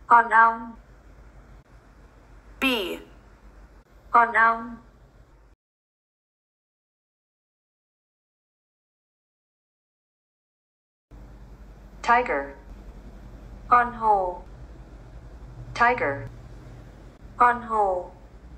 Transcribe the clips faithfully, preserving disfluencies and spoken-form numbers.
Con ong. Bee. Con ong. Tiger. Con hổ. Tiger. Con hổ.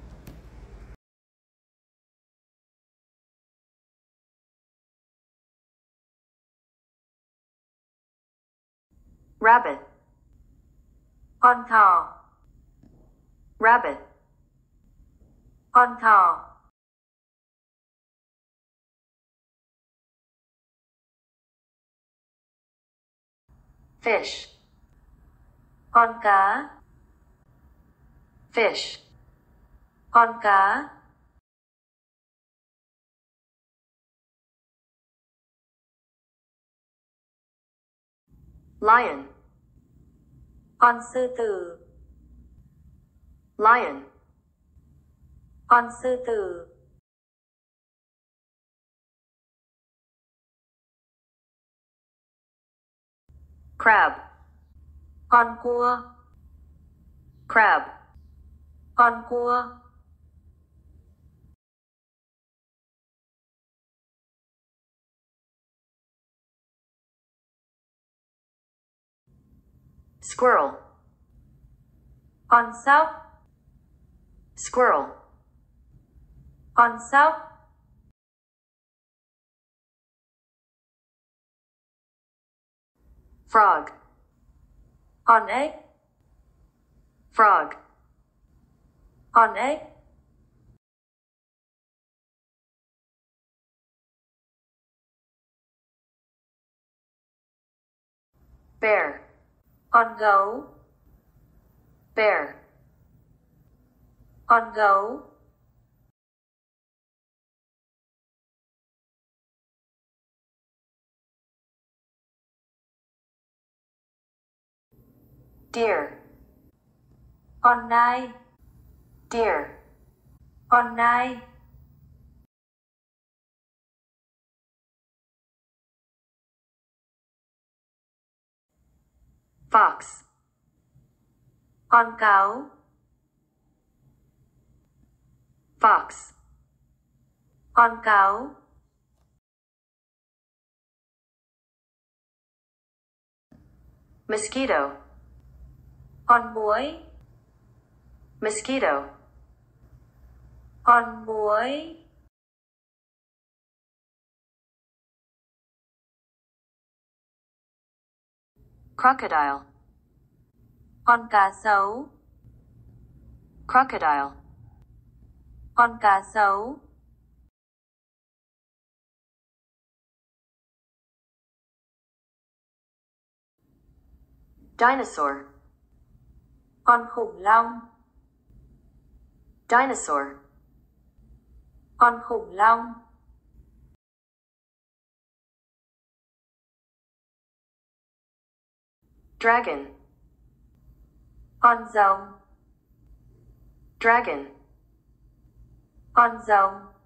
Rabbit. Con thỏ. Rabbit. Con thỏ. Fish. Con cá. Fish. Con cá. Lion. Con sư tử. Lion. Con sư tử. Crab. Con cua. Crab. Con cua. Squirrel. Con sóc. Squirrel. Con sóc. Frog. Con ếch. Frog. Con ếch. Bear. Con gấu. Bear. Con gấu. Deer. Con nai. Deer. Con nai. Fox. Con cáo. Fox. Con cáo. Mosquito. Con muỗi. Mosquito. Con muỗi. Crocodile. Con cá sấu. Crocodile. Con cá sấu. Dinosaur. Con khủng long. Dinosaur. Con khủng long. Dragon. Con rồng. Dragon. Con rồng.